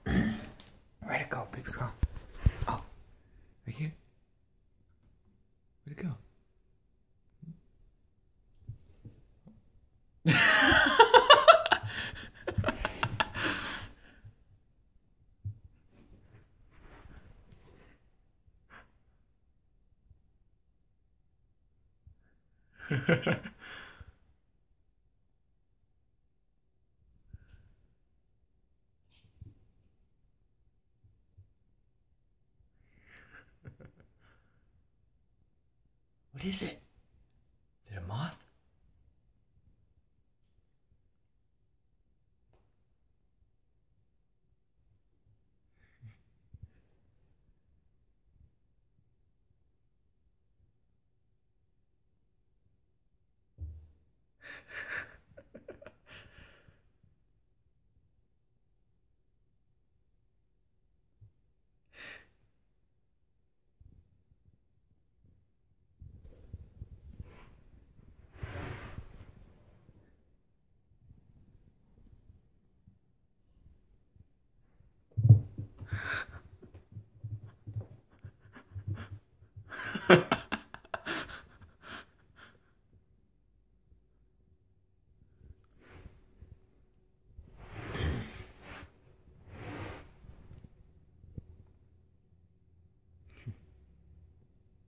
Where'd it go, baby girl? Oh, right here. Where'd it go? What is it? Is it a moth? Ha